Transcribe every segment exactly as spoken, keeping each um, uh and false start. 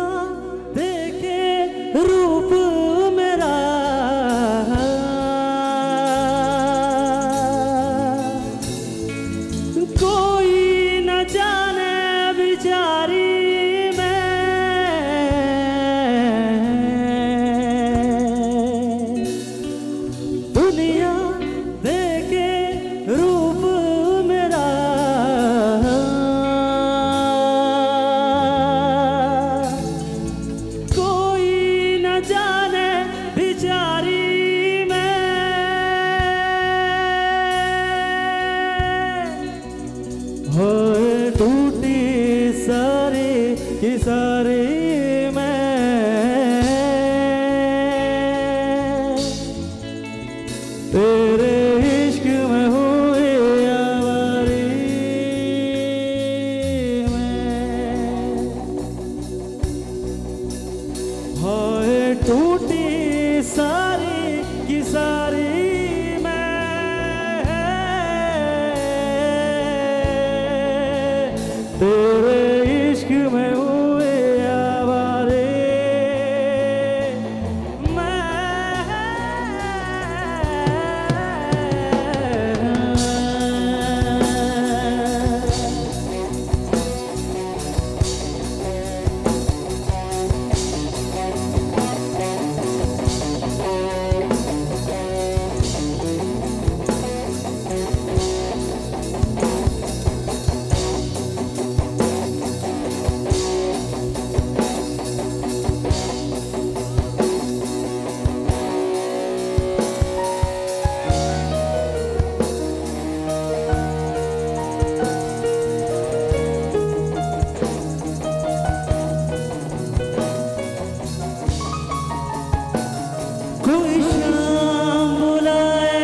देखे रूप मेरा, कोई न जाने बिचारी सारी मैं तेरे इश्क में हुई आवारी मैं, हाय टूटी सारी की सारी मैं तेरे इश्क में कोई शाम बुलाए,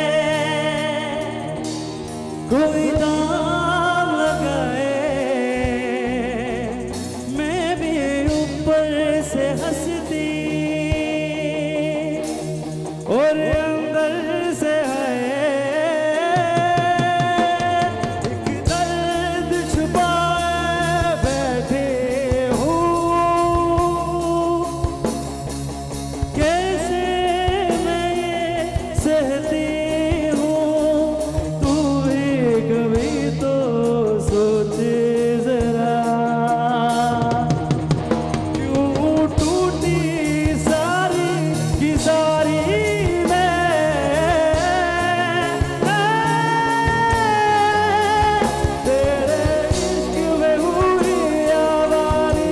कोई दाम लगाए, मैं भी ऊपर से हंसती और अंदर से है एक दर्द छुपाए बैठे हूँ। कैसे सहती हूँ, तू भी कभी तो सोचे जरा, क्यों टूटी सारी की सारी मैं तेरे इश्क में हुई आवारी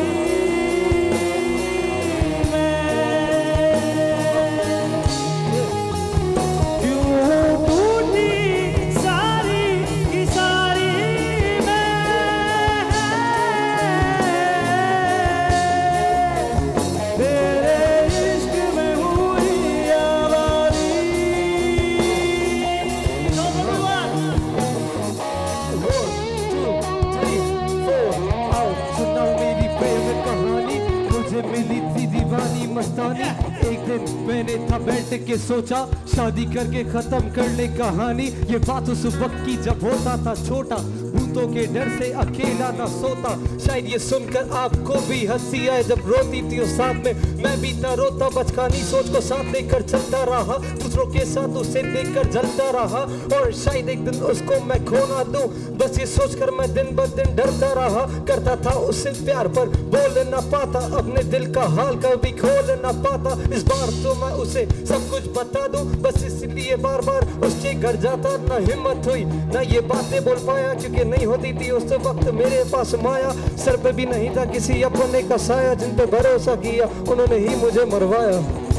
मस्तानी। एक दिन मैंने था बैठ के सोचा शादी करके खत्म कर ले कहानी। ये बात उस वक्त की जब होता था छोटा, भूतों के डर से अकेला ना सोता। शायद ये सुनकर आपको भी हंसी आए जब रोती थी उस साथ में मैं भी था रोता। बचकानी सोच को साथ लेकर चलता रहा, दूसरों के साथ उसे देखकर जलता रहा और शायद एक दिन उसको मैं खो ना दूं। बस ये सोचकर मैं दिन ब दिन डरता रहा, करता था उससे प्यार पर बोल ना पाता, अपने दिल का हाल कभी खोल ना पाता। इस बार तो मैं उसे सब कुछ बता दूं, बस इसलिए बार बार उसके घर जाता। ना हिम्मत हुई ना ये बातें बोल पाया, क्योंकि नहीं होती थी उस वक्त मेरे पास माया। सर पे भी नहीं था किसी अपने का साया, जिन पे भरोसा किया उन्होंने ही मुझे मरवाया।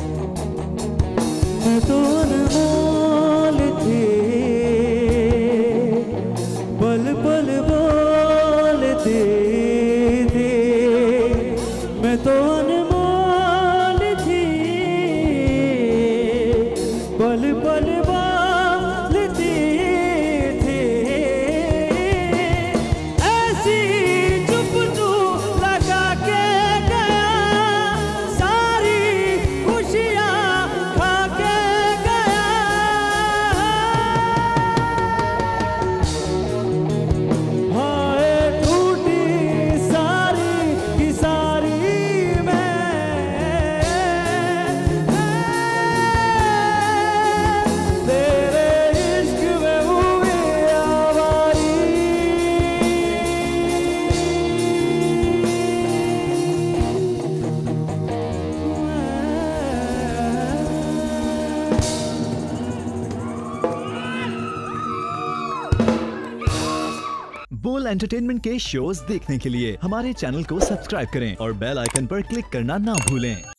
मैं तो अनमोल थी, पल पल बोलती थी। मैं तो अनमोल थी, पल पल बोलती थी। ऐसी चुप तू लगा के गया, सारी खुशियाँ खा के गया। हाय टूटी सारी की सारी बोल एंटरटेनमेंट के शोज देखने के लिए हमारे चैनल को सब्सक्राइब करें और बेल आइकन पर क्लिक करना ना भूलें।